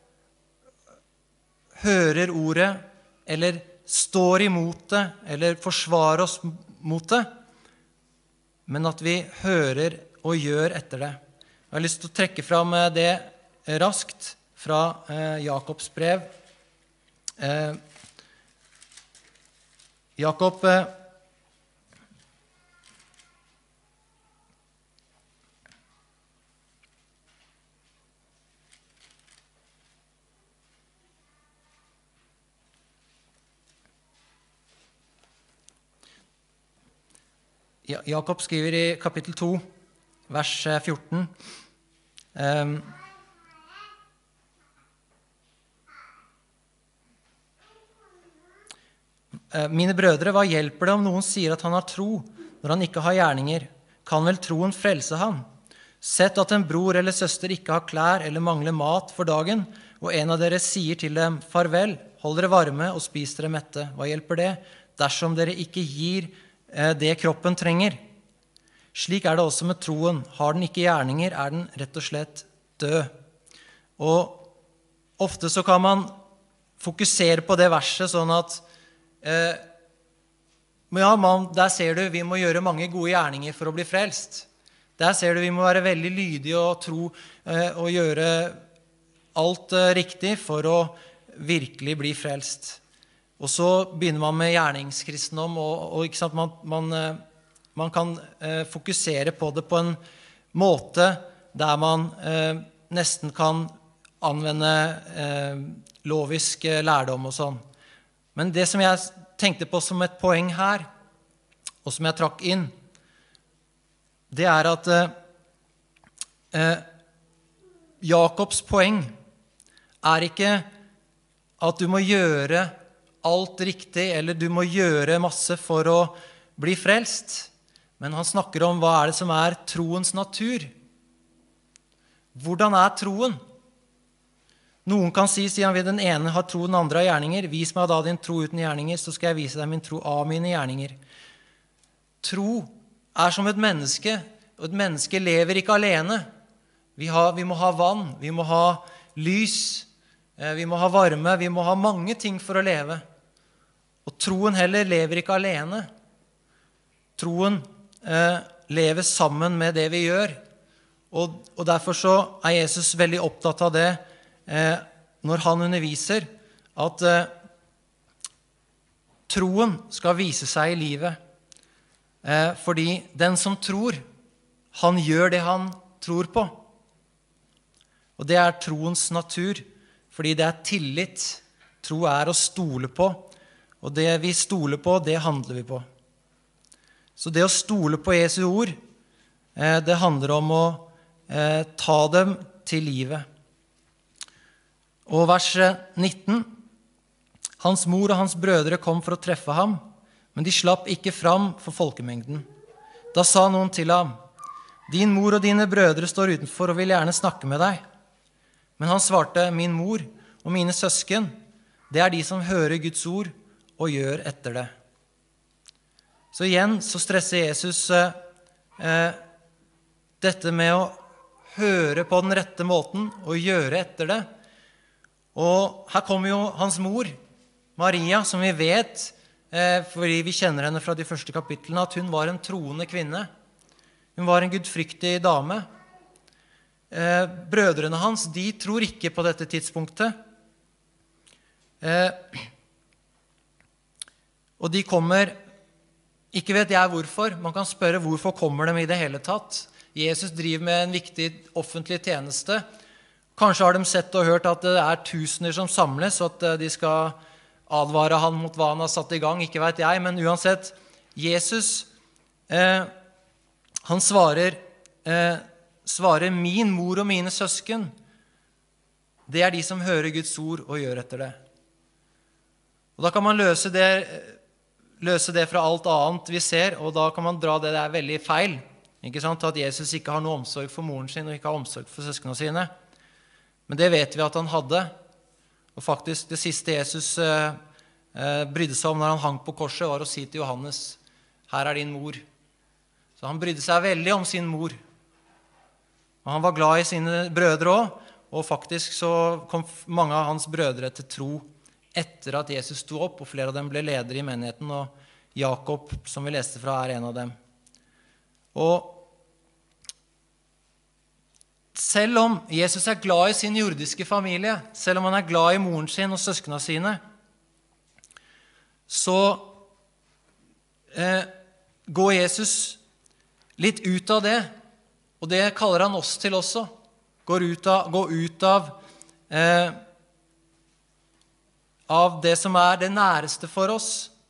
hører ordet, eller står imot det, eller forsvarer oss mot det, men at vi hører og gjør etter det. Jeg har lyst til å trekke fram det raskt fra Jakobs brev. Jakob Jakob skriver i kapittel 2, vers 14. Mine brødre, hva hjelper det om noen sier at han har tro, når han ikke har gjerninger? Kan vel troen frelse ham? Sett at en bror eller søster ikke har klær eller mangler mat for dagen, og en av dere sier til dem, farvel, hold dere varme og spis dere mette. Hva hjelper det, dersom dere ikke gir det kroppen trenger? Slik det også med troen. Har den ikke gjerninger, den rett og slett død. Og ofte så kan man fokusere på det verset sånn at der ser du, vi må gjøre mange gode gjerninger for å bli frelst. Der ser du, vi må være veldig lydige og tro og gjøre alt riktig for å virkelig bli frelst. Og så begynner man med gjerningskristendom, og ikke sant, man kan fokusere på det på en måte der man nesten kan anvende lovisk lærdom og sånn. Men det som jeg tenkte på som et poeng her, og som jeg trakk inn, det at Jakobs poeng ikke at du må gjøre alt riktig, eller du må gjøre masse for å bli frelst. Men han snakker om hva det som troens natur. Hvordan troen? Noen kan si, siden vi den ene har tro, den andre har gjerninger. Vis meg da din tro uten gjerninger, så skal jeg vise deg min tro av mine gjerninger. Tro som et menneske, og et menneske lever ikke alene. Vi må ha vann, vi må ha lys, vi må ha varme, vi må ha mange ting for å leve. Og troen heller lever ikke alene. Troen lever sammen med det vi gjør. Og derfor så Jesus veldig opptatt av det når han underviser, at troen skal vise seg i livet. Fordi den som tror, han gjør det han tror på. Og det troens natur, fordi det tillit. Tro å stole på. Og det vi stoler på, det handler vi på. Så det å stole på Jesu ord, det handler om å ta dem til livet. Og vers 19. Hans mor og hans brødre kom for å treffe ham, men de slapp ikke fram for folkemengden. Da sa noen til ham, din mor og dine brødre står utenfor og vil gjerne snakke med deg. Men han svarte, min mor og mine søsken, det de som hører Guds ord og gjør etter det. Så igjen så stresser Jesus dette med å høre på den rette måten og gjøre etter det. Og her kommer jo hans mor, Maria, som vi vet, fordi vi kjenner henne fra de første kapitlene, at hun var en troende kvinne. Hun var en gudfryktig dame. Brødrene hans, de tror ikke på dette tidspunktet. Og de kommer, ikke vet jeg hvorfor, man kan spørre hvorfor kommer de i det hele tatt. Jesus driver med en viktig offentlig tjeneste. Kanskje har de sett og hørt at det tusener som samles, og at de skal advare han mot hva han har satt i gang, ikke vet jeg. Men uansett, Jesus, han svarer min mor og mine søsken. det er de som hører Guds ord og gjør etter det. Og da kan man løse det fra alt annet vi ser, og da kan man dra det der veldig feil. Ikke sant? At Jesus ikke har noe omsorg for moren sin og ikke har omsorg for søskene sine. Men det vet vi at han hadde. Og faktisk det siste Jesus brydde seg om når han hang på korset, var å si til Johannes, her er din mor. Så han brydde seg veldig om sin mor. Og han var glad i sine brødre også, og faktisk så kom mange av hans brødre til tro etter at Jesus sto opp, og flere av dem ble ledere i menigheten, og Jakob, som vi leste fra, er en av dem. Og selv om Jesus er glad i sin jordiske familie, selv om han er glad i moren sin og søskene sine, så går Jesus litt ut av det, og det kaller han oss til også. Gå ut av det som er det næreste for oss,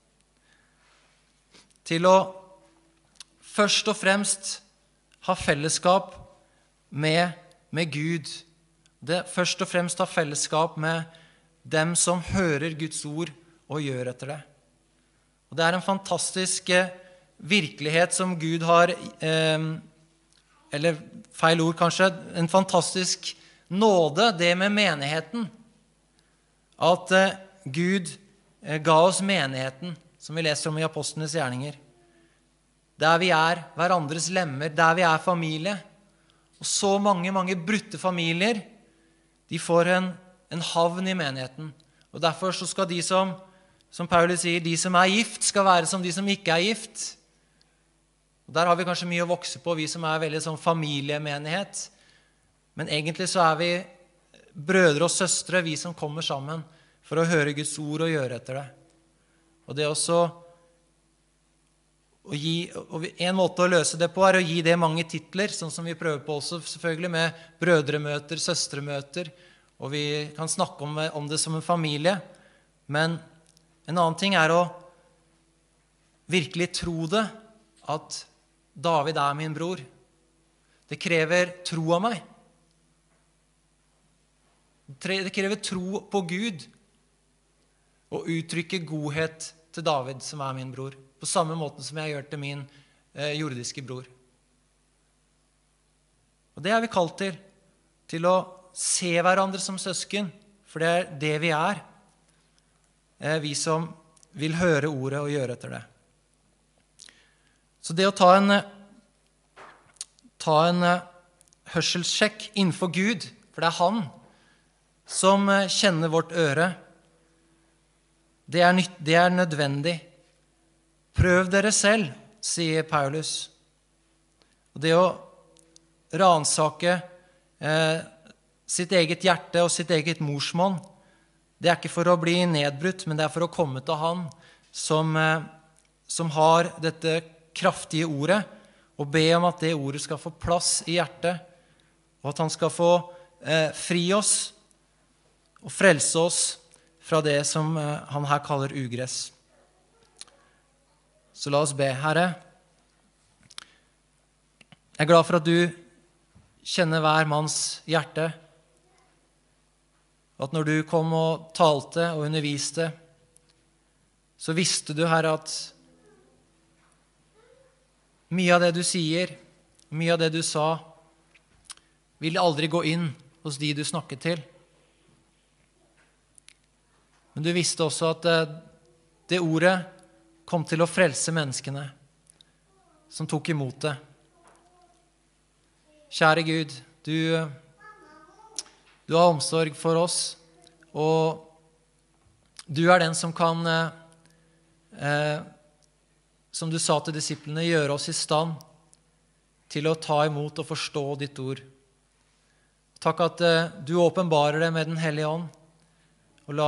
til å først og fremst ha fellesskap med Gud. Først og fremst ha fellesskap med dem som hører Guds ord og gjør etter det. Og det er en fantastisk virkelighet som Gud har, eller feil ord kanskje, en fantastisk nåde, det med menigheten. At Gud ga oss menigheten, som vi leser om i Apostlenes gjerninger. Der vi er hverandres lemmer, der vi er familie. Og så mange brutte familier, de får en havn i menigheten. Og derfor så skal de som Paulus sier, de som er gift skal være som de som ikke er gift. Og der har vi kanskje mye å vokse på, vi som er veldig sånn familiemenighet. Men egentlig så er vi brødre og søstre, vi som kommer sammen for å høre Guds ord og gjøre etter det. Og det også en måte å løse det på er å gi det mange titler, sånn som vi prøver på også selvfølgelig med brødremøter, søstremøter, og vi kan snakke om det som en familie. Men en annen ting er å virkelig tro det, at David er min bror. Det krever tro av meg. Det krever tro på Gud og uttrykke godhet til David, som er min bror, på samme måte som jeg gjør til min jordiske bror. Og det er vi kalt til å se hverandre som søsken, for det er det vi er, vi som vil høre ordet og gjøre etter det. Så det å ta en hørselssjekk innenfor Gud, for det er han som kjenner vårt øre, det er nødvendig. Prøv dere selv, sier Paulus. Og det å ransake sitt eget hjerte og sitt eget morsmål, det er ikke for å bli nedbrutt, men det er for å komme til han som har dette kraftige ordet, og be om at det ordet skal få plass i hjertet, og at han skal få fri oss og frelse oss fra det som han her kaller ugress. Så la oss be. Herre, jeg er glad for at du kjenner hver manns hjerte, og at når du kom og talte og underviste, så visste du, Herre, at mye av det du sier, mye av det du sa, vil aldri gå inn hos de du snakket til. Men du visste også at det ordet kom til å frelse menneskene som tok imot det. Kjære Gud, du har omsorg for oss, og du er den som kan, som du sa til disiplene, gjøre oss i stand til å ta imot og forstå ditt ord. Takk at du åpenbarer det med den hellige ånd, og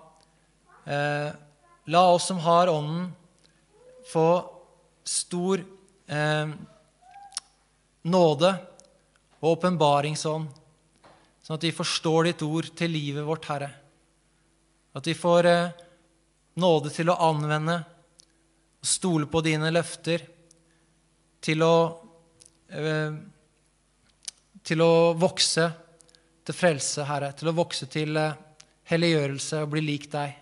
la oss som har ånden få stor nåde og åpenbaringsånd, sånn at vi forstår ditt ord til livet vårt, Herre. At vi får nåde til å anvende og stole på dine løfter, til å vokse til frelse, Herre, til å vokse til helliggjørelse og bli lik deg.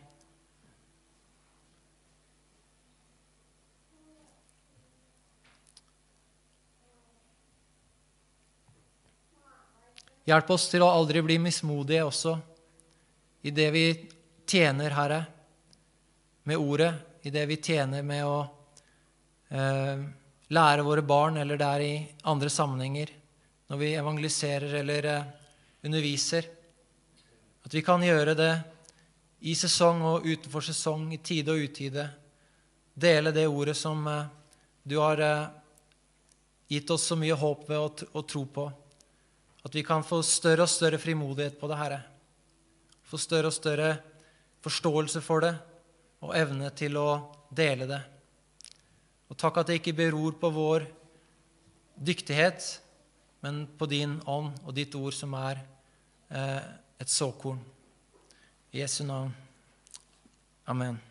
Hjelp oss til å aldri bli mismodige også i det vi tjener, Herre, med ordet, i det vi tjener med å lære våre barn, eller det er i andre sammenhenger, når vi evangeliserer eller underviser. At vi kan gjøre det i sesong og utenfor sesong, i tide og utide. Dele det ordet som du har gitt oss så mye håp ved å tro på. At vi kan få større og større frimodighet på det, Herre. Få større og større forståelse for det, og evne til å dele det. Og takk at det ikke beror på vår dyktighet, men på din ånd og ditt ord som er et såkorn. I Jesu navn. Amen.